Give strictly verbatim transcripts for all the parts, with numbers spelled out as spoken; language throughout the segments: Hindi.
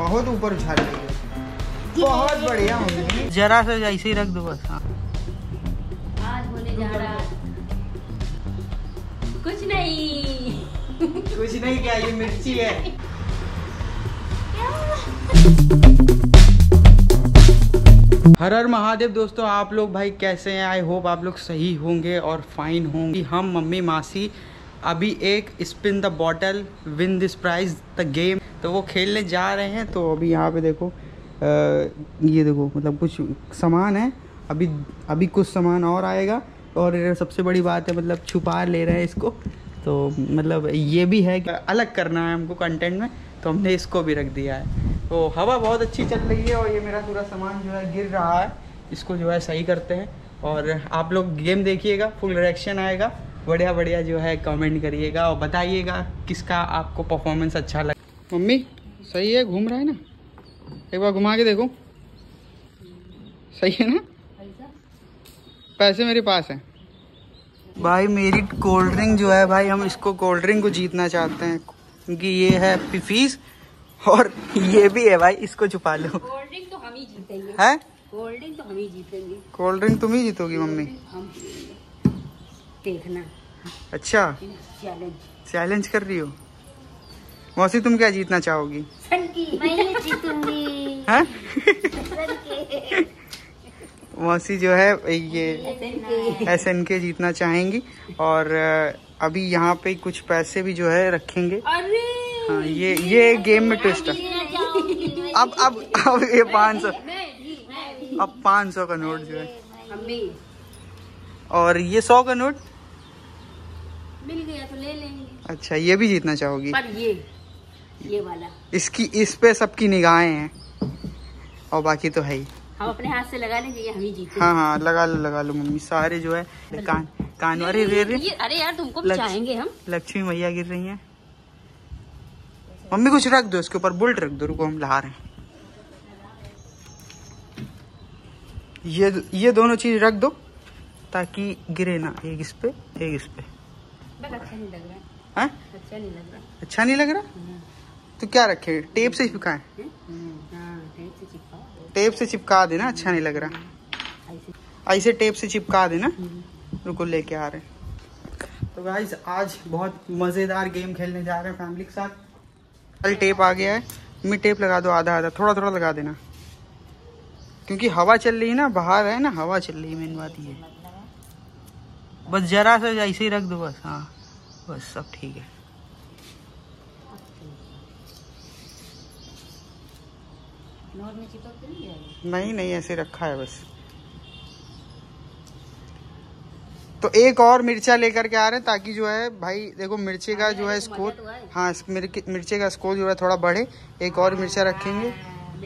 बहुत ऊपर उछाल रही है, बहुत बढ़िया मम्मी। जरा सा ऐसे ही रख दो बस। हाँ आज होने जा रहा कुछ नहीं कुछ नहीं, क्या ये मिर्ची है। हर हर महादेव दोस्तों, आप लोग भाई कैसे हैं? आई होप आप लोग सही होंगे और फाइन होंगे। हम मम्मी मासी अभी एक spin the bottle win this prize the game, तो वो खेलने जा रहे हैं। तो अभी यहाँ पे देखो, आ, ये देखो मतलब कुछ सामान है, अभी अभी कुछ सामान और आएगा। और सबसे बड़ी बात है मतलब छुपा ले रहे हैं इसको, तो मतलब ये भी है कि अलग करना है हमको कंटेंट में, तो हमने इसको भी रख दिया है। तो हवा बहुत अच्छी चल रही है और ये मेरा पूरा सामान जो है गिर रहा है, इसको जो है सही करते हैं। और आप लोग गेम देखिएगा, फुल रिएक्शन आएगा, बढ़िया बढ़िया जो है कमेंट करिएगा और बताइएगा किसका आपको परफॉर्मेंस अच्छा लगा। मम्मी सही है, घूम रहा है ना, एक बार घुमा के देखो, सही है ना? पैसे मेरे पास हैं भाई। मेरी कोल्ड ड्रिंक जो है भाई, हम इसको कोल्ड ड्रिंक को जीतना चाहते हैं क्योंकि ये है फीस और ये भी है भाई, इसको छुपा लो। कोल्ड ड्रिंक तो हम ही जीतेंगे। है कोल्ड ड्रिंक तो हम ही जीतेंगे। कोल्ड ड्रिंक तुम ही जीतोगी मम्मी, हम देखना। अच्छा चैलेंज चैलेंज कर रही हो मौसी, तुम क्या जीतना चाहोगी? मैं ये जीतूंगी। हैं? मौसी जो है ये एस एन के जीतना चाहेंगी। और अभी यहाँ पे कुछ पैसे भी जो है रखेंगे। अरे हाँ, ये ये गेम में ट्विस्ट है। अब अब अब ये पाँच सौ, अब पाँच सौ का नोट जो है, और ये सौ का नोट मिल गया तो ले लेंगे। अच्छा, ये भी जीतना चाहोगी? पर ये ये वाला, इसकी इस पे सबकी निगाहें हैं और बाकी तो है ही। हम अपने हाथ से लगा लेंगे, ये हम ही जीते। हाँ हाँ लगा लो लगा लो मम्मी, सारे जो है कान कानवारी रे रे। अरे यार तुमको चाहेंगे हम। लक्ष्मी मैया गिर रही हैं मम्मी, कुछ रख दो इसके ऊपर, बुल्ट रख दो, रुको हम ला रहे हैं। ये ये दोनों चीज रख दो ताकि गिरे ना, एक इस पे एक इस पे। अच्छा नहीं लग रहा है? अच्छा नहीं लग रहा। अच्छा नहीं लग रहा तो क्या रखे? टेप से चिपकाएं? टेप से चिपका देना, अच्छा नहीं लग रहा, ऐसे टेप से चिपका देना। रुको लेके आ रहे हैं। तो गाइस आज बहुत मजेदार गेम खेलने जा रहे हैं फैमिली के साथ। कल टेप आ गया है, मैं टेप लगा दो, आधा आधा थोड़ा थोड़ा लगा देना, क्योंकि हवा चल रही है ना, बाहर है ना, हवा चल रही है, मेन बात ये। बस जरा सा ऐसे ही रख दो बस। हाँ बस सब ठीक है। नहीं नहीं ऐसे रखा है बस। तो एक और मिर्चा लेकर के आ रहे हैं ताकि जो है भाई देखो मिर्चे का जो है स्कोर, हाँ मिर्चे का स्कोर जो है थोड़ा बढ़े। एक और मिर्चा रखेंगे।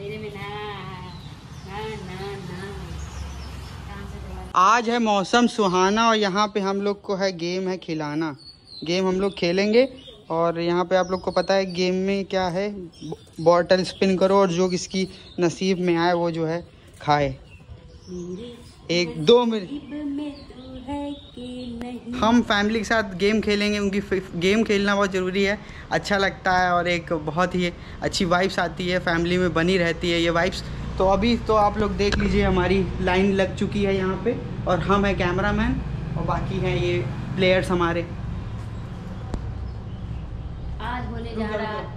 आज है मौसम सुहाना और यहाँ पे हम लोग को है गेम है खिलाना। गेम हम लोग खेलेंगे और यहाँ पे आप लोग को पता है गेम में क्या है, बॉटल स्पिन करो और जो किसकी नसीब में आए वो जो है खाए। एक दो मिनट हम फैमिली के साथ गेम खेलेंगे क्योंकि गेम खेलना बहुत ज़रूरी है, अच्छा लगता है और एक बहुत ही अच्छी वाइब्स आती है, फैमिली में बनी रहती है ये वाइब्स। तो अभी तो आप लोग देख लीजिए हमारी लाइन लग चुकी है यहाँ पे और हम है कैमरामैन और बाकी हैं ये प्लेयर्स हमारे। आज होने जा रहा है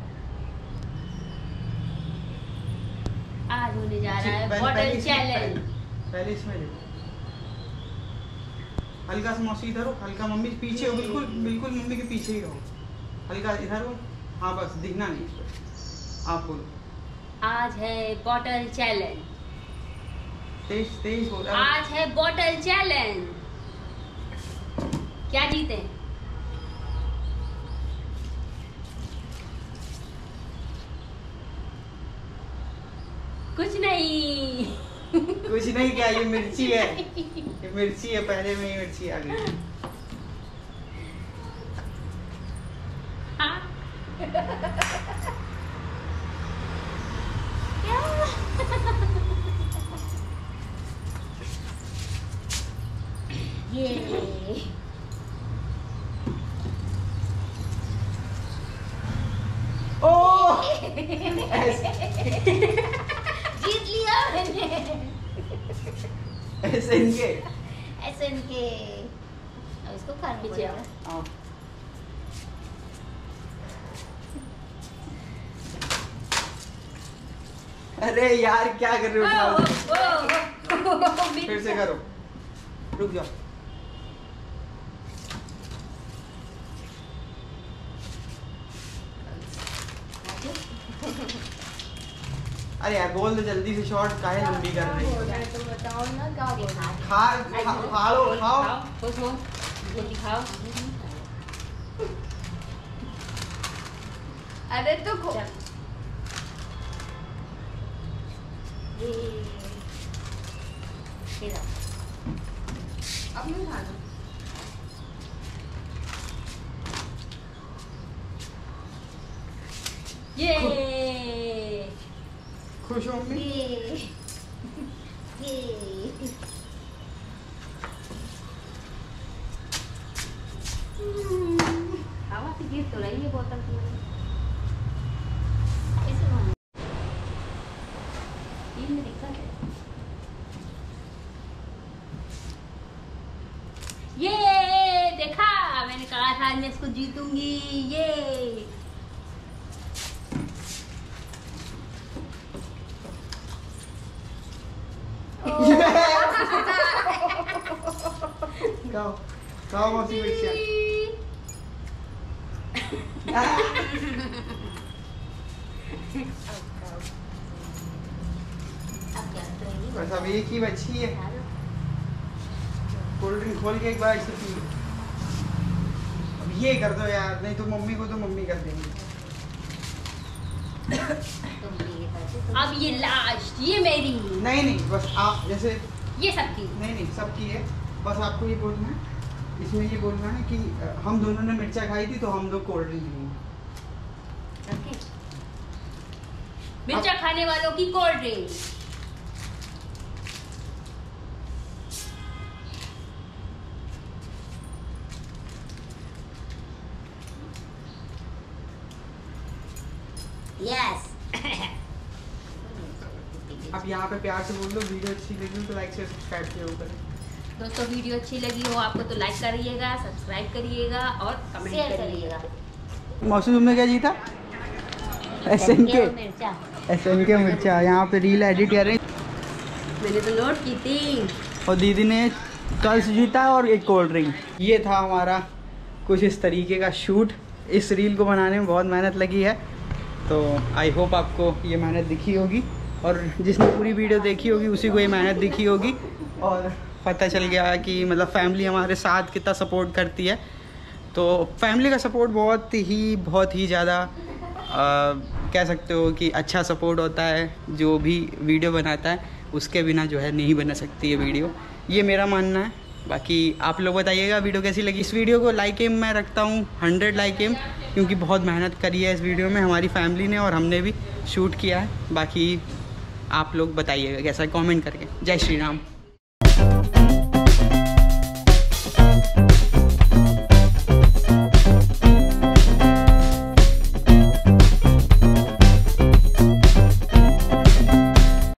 आज होने जा रहा है बॉटल चैलेंज। पहले इसमें हल्का सा मौसी इधर हो, हल्का मम्मी पीछे हो, बिल्कुल बिल्कुल मम्मी के पीछे ही रहो, हल्का इधर हो। हाँ बस दिखना नहीं इस पर, आप बोलो। आज है बॉटल चैलेंज। तेज तेज बोलो। आज है बॉटल चैलेंज। क्या जीते? कुछ नहीं कुछ नहीं, क्या ये मिर्ची है, ये मिर्ची है, पहले में ही मिर्ची आ गई। हाँ? ये ओ ऐसे जीत लिया मैंने। ऐसे इनके ऐसे इनके अब इसको खाना पड़ेगा। आओ। अरे यार क्या कर रहे हो? फिर से करो, रुक जाओ। अरे यार बोल दो जल्दी से, शॉर्ट काहे लंबी कर रही है? तो बताओ ना क्या बोल रहा है। खा खा खा लो, खाओ। खुश हो, जल्दी खाओ। अरे तो खो। ये ये लो। अब नहीं खाना। ये खुश हो मम्मी? ये ये हवा से गिर तो रही है बोतल तुम्हारी। कैसे मानो? तीन में दिक्कत है। ये देखा, मैंने कहा था मैं इसको जीतूंगी। ये खाओ खाओ मौसी मिर्चियाँ। अब क्या करेंगी? बस अब एक ही बची है। कोल्ड ड्रिंक खोल के एक बार ऐसे पी। अब ये कर दो यार, नहीं तो मम्मी को तो मम्मी कर देंगी। अब ये लास्ट, ये मेरी। नहीं नहीं बस आप जैसे, ये सबकी। नहीं नहीं सबकी है। बस आपको ये बोलना है, इसमें ये बोलना है कि अ, हम दोनों ने मिर्चा खाई थी तो हम लोग कोल्ड ड्रिंक पिएंगे। मिर्चा खाने वालों की कोल्ड ड्रिंक। यस। अब यहाँ पे प्यार से बोल दो, वीडियो अच्छी लगी तो लाइक शेयर सब्सक्राइब किया करें। दोस्तों वीडियो अच्छी लगी हो आपको तो लाइक करिएगा, सब्सक्राइब करिएगा और कमेंट करिएगा। मौसू तुमने क्या जीता? एस एन के मिर्चा। एस एन के मिर्चा। यहाँ पे रील एडिट कर रहे हैं। मैंने तो नोट की थी। और दीदी ने कर्ज जीता और एक कोल्ड ड्रिंक। ये था हमारा कुछ इस तरीके का शूट। इस रील को बनाने में बहुत मेहनत लगी है, तो आई होप आपको ये मेहनत दिखी होगी, और जिसने पूरी वीडियो देखी होगी उसी को ये मेहनत दिखी होगी, और पता चल गया कि मतलब फैमिली हमारे साथ कितना सपोर्ट करती है। तो फैमिली का सपोर्ट बहुत ही बहुत ही ज़्यादा कह सकते हो कि अच्छा सपोर्ट होता है। जो भी वीडियो बनाता है उसके बिना जो है नहीं बना सकती है वीडियो, ये मेरा मानना है। बाकी आप लोग बताइएगा वीडियो कैसी लगी। इस वीडियो को लाइक एम मैं रखता हूँ हंड्रेड लाइक एम, क्योंकि बहुत मेहनत करी है इस वीडियो में हमारी फैमिली ने, और हमने भी शूट किया है। बाकी आप लोग बताइएगा कैसा, कमेंट करके। जय श्री राम।